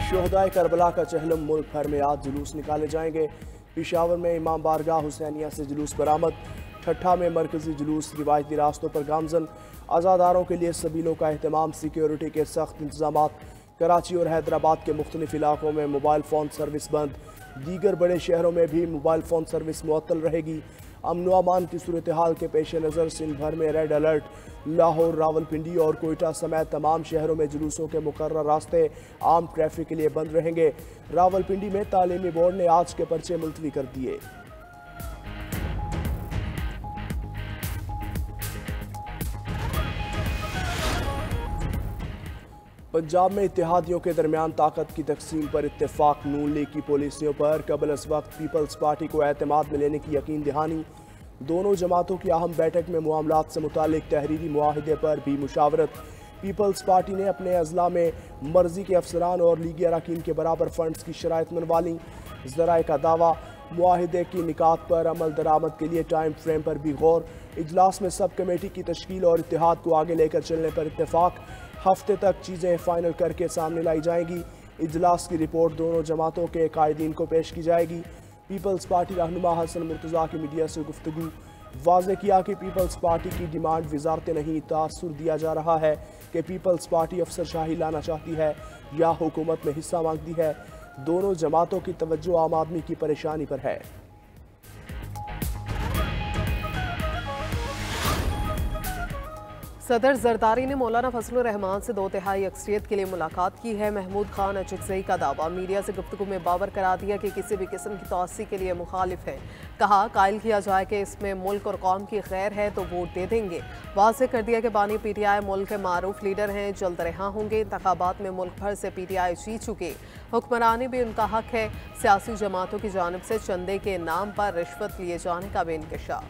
शोहदाए Karbala का चहलम मुल्क भर में आज जुलूस निकाले जाएंगे। पेशावर में इमाम बारगाह हुसैनिया से जुलूस बरामद। ठट्ठा में मरकजी जुलूस रिवायती रास्तों पर गामजन। आज़ादारों के लिए सबीलों का अहतमाम, सिक्योरिटी के सख्त इंतजाम। कराची और हैदराबाद के मुख्तलिफ इलाकों में मोबाइल फ़ोन सर्विस बंद। दीगर बड़े शहरों में भी मोबाइल फ़ोन सर्विस मुअत्तल रहेगी। अमन व अमान की सूरत हाल के पेश नज़र सिंध भर में रेड अलर्ट। लाहौर, रावलपिंडी और कोयटा समेत तमाम शहरों में जुलूसों के मुकर्रर रास्ते आम ट्रैफिक के लिए बंद रहेंगे। रावलपिंडी में तालीमी बोर्ड ने आज के पर्चे मुलतवी कर दिए। पंजाब में इत्तेहादियों के दरमियान ताकत की तकसीम पर इत्तेफाक। नून लीग की पॉलिसियों पर कबल अज वक्त पीपल्स पार्टी को एतमाद में लेने की यकीन दहानी। दोनों जमातों की अहम बैठक में मामलात से मुतालिक तहरीरी मुआहिदे पर भी मुशावरत। पीपल्स पार्टी ने अपने अजला में मर्जी के अफसरान और लीगी अरकान के बराबर फंड्स की शराइत मनवा ली। ज़राए का दावा, मुआहिदे की निकात पर अमल दरामद के लिए टाइम फ्रेम पर भी गौर। इजलास में सब कमेटी की तश्कील और इत्तेहाद को आगे लेकर चलने पर इत्तेफाक। हफ्ते तक चीज़ें फाइनल करके सामने लाई जाएंगी। इजलास की रिपोर्ट दोनों जमातों के कायदीन को पेश की जाएगी। पीपल्स पार्टी रहनुमा हसन मुर्तज़ा की मीडिया से गुफ्तगू। वाज़े किया कि पीपल्स पार्टी की डिमांड वजारत नहीं, तासुर दिया जा रहा है कि पीपल्स पार्टी अफसरशाही लाना चाहती है या हुकूमत में हिस्सा मांगती है। दोनों जमातों की तवज्जो आम आदमी की परेशानी पर है। सदर जरदारी ने मौलाना फजलुर रहमान से 2/3 अक्सरियत के लिए मुलाकात की है। महमूद खान अचकजई का दावा, मीडिया से गुफ्तगू में बावर करा दिया कि किसी भी किस्म की तोसी के लिए मुखालिफ है। कहा कायल किया जाए कि इसमें मुल्क और कौम की खैर है तो वोट दे देंगे। वाज़ेह कर दिया कि बानी PTI मुल्क के मारूफ लीडर हैं, जल्द रिहा होंगे। इंतखाबात में मुल्क भर से PTI जीत चुके, हुक्मरानी भी उनका हक है। सियासी जमातों की जानिब से चंदे के नाम पर रिश्वत लिए जाने का भी इंकशाफ।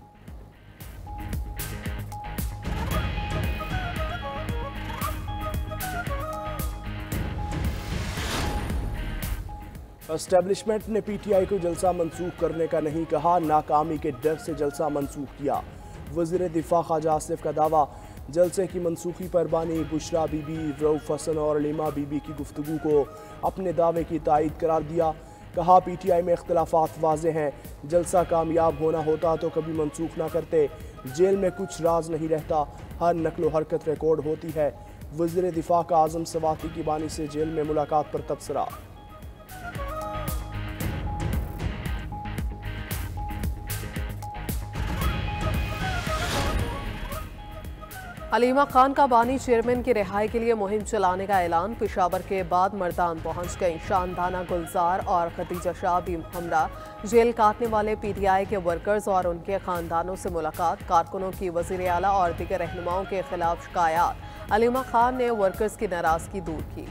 एस्टेब्लिशमेंट ने PTI को जलसा मनसूख करने का नहीं कहा, नाकामी के डर से जलसा मनसूख किया। वज़ीर दिफा ख्वाजा आसिफ का दावा, जलसे की मनसूखी पर बानी बुशरा बीबी, रऊफ हसन और अलीमा बीबी की गुफ्तगू को अपने दावे की तायद करार दिया। कहा PTI में इख्तलाफात वाज़े हैं, जलसा कामयाब होना होता तो कभी मनसूख ना करते। जेल में कुछ राज नहीं रहता, हर नकलो हरकत रिकॉर्ड होती है। वज़ीर दिफा का आज़म सवाती की बानी से जेल में मुलाकात पर तबसरा। हलीमा खान का बानी चेयरमैन की रिहाई के लिए मुहिम चलाने का ऐलान। पेशावर के बाद मर्दान पहुंच गई। शानदाना गुलजार और खदीजा शाह भी हमरा। जेल काटने वाले PTI के वर्कर्स और उनके खानदानों से मुलाकात। कारकुनों की वज़ीर आला और दीगर रहनुमाओं के खिलाफ शिकायत। हलीमा खान ने वर्कर्स की नाराजगी दूर की।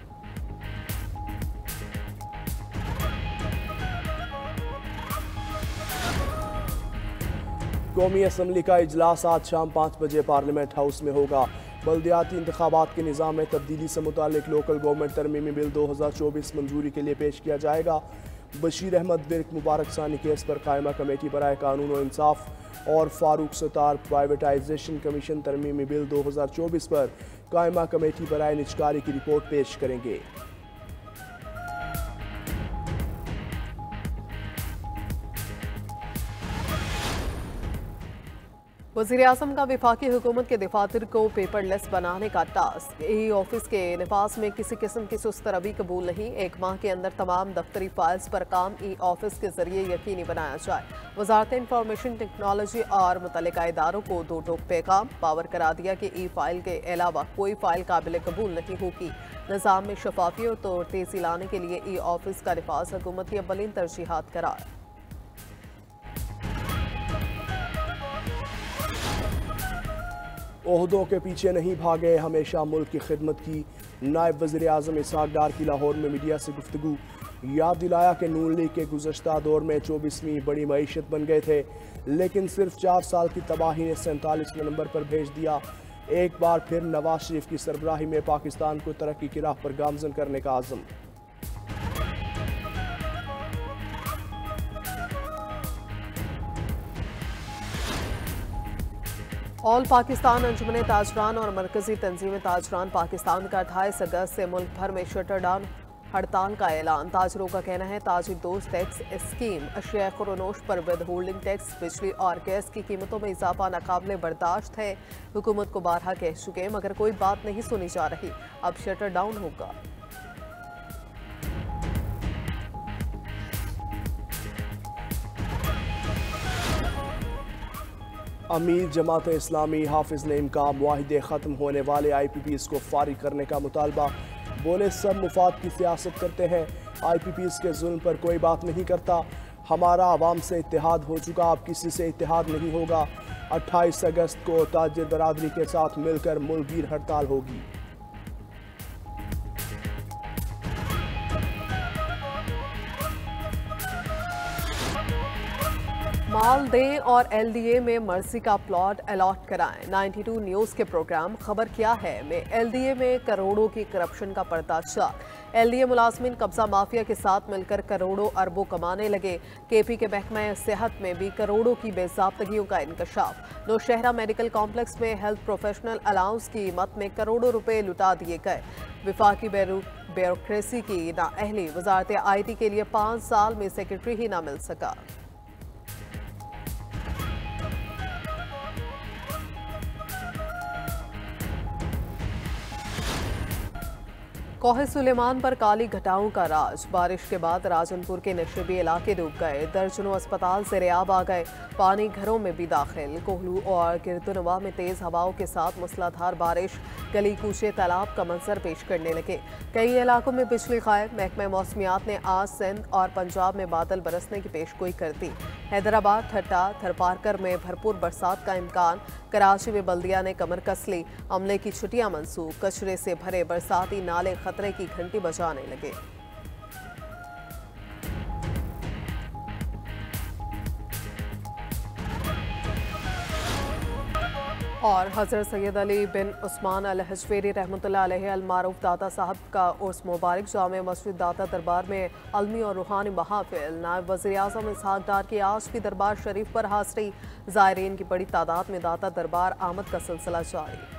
कौमी असम्बली का इजलास आज शाम 5 बजे पार्लियामेंट हाउस में होगा। बल्दियाती इंतखाबात के निज़ाम में तब्दीली से मुतालिक लोकल गवर्नमेंट तरमीमी बिल 2024 मंजूरी के लिए पेश किया जाएगा। बशीर अहमद विर्क मुबारक सानी केस पर कायमा कमेटी बराए कानून व इंसाफ और फारूक सत्तार प्राइवेटाइजेशन कमीशन तरमीमी बिल 2024 पर कायमा कमेटी बराए निजकारी की रिपोर्ट पेश करेंगे। वज़ीर-ए-आज़म का वफाकी हुकूमत के दफातर को पेपरलेस बनाने का टास्क। ई ऑफिस के नफाज में किसी किस्म की सुस्त रवि कबूल नहीं। 1 माह के अंदर तमाम दफ्तरी फाइल्स पर काम ई ऑफिस के जरिए यकीनी बनाया जाए। वजारत इंफॉर्मेशन टेक्नोलॉजी और मुतल्लिका इदारों को 2 टोक पैगाम पावर करा दिया कि ई फाइल के अलावा कोई फाइल काबिल कबूल नहीं होगी। निज़ाम में शफाफियत और तेजी लाने के लिए ई ऑफिस का नफाज हुकूमत की अव्वलीन तरजीहात करार। ओहदों के पीछे नहीं भागे, हमेशा मुल्क की खिदमत की। नायब वज़ीर आज़म इसहाक डार की लाहौर में मीडिया से गुफ्तगू। याद दिलाया कि नून लीग के गुज़श्ता दौर में 24वीं बड़ी मईशत बन गए थे, लेकिन सिर्फ 4 साल की तबाही ने 47वें नंबर पर भेज दिया। एक बार फिर नवाज शरीफ की सरबराही में पाकिस्तान को तरक्की की राह पर गामजन करने का आज़म। ऑल पाकिस्तान अंजुमन ताजरान और मरकजी तंजीम ताजरान पाकिस्तान का 28 अगस्त से मुल्क भर में शटर डाउन हड़ताल का ऐलान। ताजरों का कहना है ताजिर दोस्त टैक्स स्कीम, अशिया खुरोनोश पर विद होल्डिंग टैक्स, बिजली और गैस की कीमतों में इजाफा नाकाबिले बर्दाश्त है। हुकूमत को बारहा कह चुके मगर कोई बात नहीं सुनी जा रही। अब शटर डाउन होगा। अमीर जमात इस्लामी हाफिज नईम का मुआहिदे ख़त्म होने वाले IPPs को फारिग करने का मुतालबा। बोले सब मुफाद की सियासत करते हैं, IPPs के जुल्म पर कोई बात नहीं करता। हमारा आवाम से इत्तेहाद हो चुका, अब किसी से इत्तेहाद नहीं होगा। 28 अगस्त को ताजिर बरादरी के साथ मिलकर मुल्कगीर हड़ताल होगी। माल दें और LDA में मर्जी का प्लॉट अलॉट कराएं। 92 न्यूज़ के प्रोग्राम खबर क्या है में LDA में करोड़ों की करप्शन का पर्दाचार। LDA मुलाजमीन कब्जा माफिया के साथ मिलकर करोड़ों अरबों कमाने लगे। KP के महकमा सेहत में भी करोड़ों की बेज़ाब्तगियों का इंकशाफ। नौशहरा मेडिकल कॉम्प्लेक्स में हेल्थ प्रोफेशनल अलाउंस की कीमत में करोड़ों रुपए लुटा दिए गए। विफाकी ब्यूरोक्रेसी की नाअहली, वजारत IT के लिए 5 साल में सेक्रेटरी ही ना मिल सका। कोहे सुलेमान पर काली घटाओं का राज। बारिश के बाद राजनपुर के नशेबी इलाके डूब गए। दर्जनों अस्पताल से रेयाब आ गए। पानी घरों में भी दाखिल। कोहलू और गिरदुनवा में तेज हवाओं के साथ मूसलाधार बारिश। गली कूचे तालाब का मंजर पेश करने लगे। कई इलाकों में बिजली गायब। महकमा मौसमियात ने आज सिंध और पंजाब में बादल बरसने की पेशगोई कर दी। हैदराबाद, ठट्टा, थरपारकर में भरपूर बरसात का इम्कान। कराची में बल्दिया ने कमर कस ली। अमले की छुट्टियां मनसूख। कचरे से भरे बरसाती नाले खतरे की घंटी बजाने लगे। और हज़रत सैयद अली बिन उस्मान अल हजवेरी रहमतुल्लाह अलैहि अल मारूफ दाता साहब का उर्स मुबारक। जामे मस्जिद दाता दरबार में अलमी और रूहानी महाफिल। नायब वज़ीर आज़म इसहाक डार की आज भी दरबार शरीफ पर हाज़री। ज़ायरीन की बड़ी तादाद में दाता दरबार आमद का सिलसिला जारी।